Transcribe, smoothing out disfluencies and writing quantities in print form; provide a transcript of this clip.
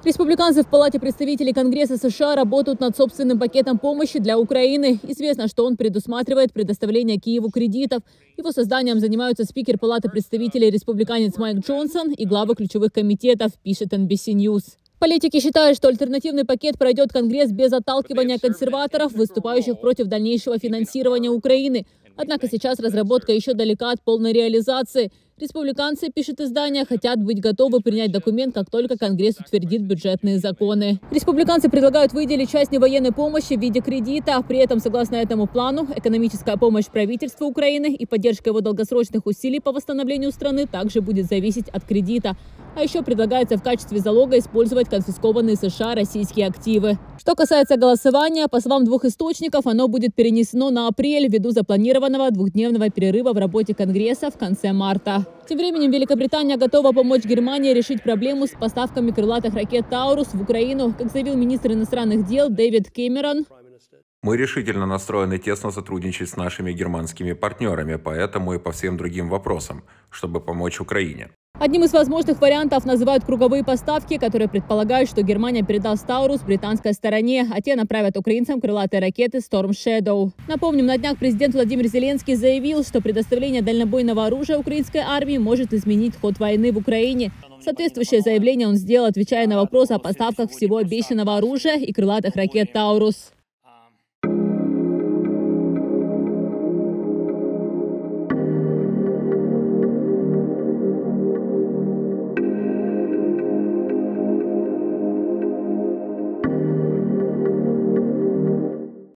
Республиканцы в Палате представителей Конгресса США работают над собственным пакетом помощи для Украины. Известно, что он предусматривает предоставление Киеву кредитов. Его созданием занимаются спикер Палаты представителей республиканец Майк Джонсон и главы ключевых комитетов, пишет NBC News. Политики считают, что альтернативный пакет пройдет Конгресс без отталкивания консерваторов, выступающих против дальнейшего финансирования Украины. Однако сейчас разработка еще далека от полной реализации. Республиканцы, пишет издание, хотят быть готовы принять документ, как только Конгресс утвердит бюджетные законы. Республиканцы предлагают выделить часть невоенной помощи в виде кредита. При этом, согласно этому плану, экономическая помощь правительству Украины и поддержка его долгосрочных усилий по восстановлению страны также будет зависеть от кредита. А еще предлагается в качестве залога использовать конфискованные США российские активы. Что касается голосования, по словам двух источников, оно будет перенесено на апрель ввиду запланированного двухдневного перерыва в работе Конгресса в конце марта. Тем временем Великобритания готова помочь Германии решить проблему с поставками крылатых ракет «Таурус» в Украину. Как заявил министр иностранных дел Дэвид Кэмерон, мы решительно настроены тесно сотрудничать с нашими германскими партнерами по этому и по всем другим вопросам, чтобы помочь Украине. Одним из возможных вариантов называют круговые поставки, которые предполагают, что Германия передаст «Таурус» британской стороне, а те направят украинцам крылатые ракеты «Storm Shadow». Напомним, на днях президент Владимир Зеленский заявил, что предоставление дальнобойного оружия украинской армии может изменить ход войны в Украине. Соответствующее заявление он сделал, отвечая на вопрос о поставках всего обещанного оружия и крылатых ракет «Таурус».